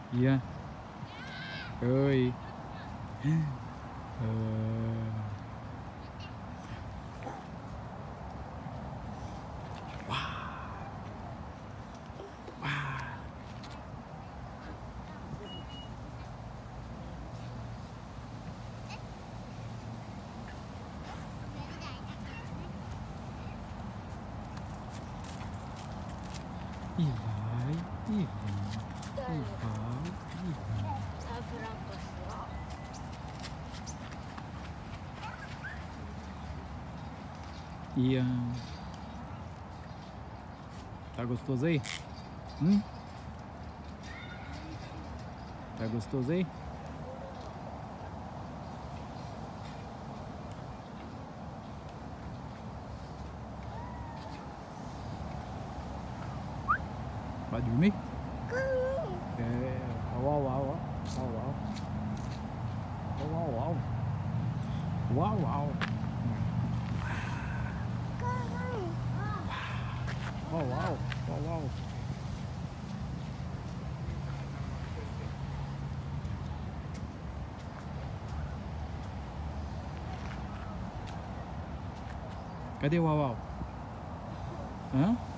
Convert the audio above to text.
Iya. Ơi. Ờ. Ih, vai. Ih, vai. Ih, vai. Ih, vai. E tá gostoso aí? Tá gostoso aí? Vai dormir? É. Au, au, au, au. Au, au. Au, au, au. Uau, uau. Uau, uau. Uau, uau. Cadê o uau, uau? Hã?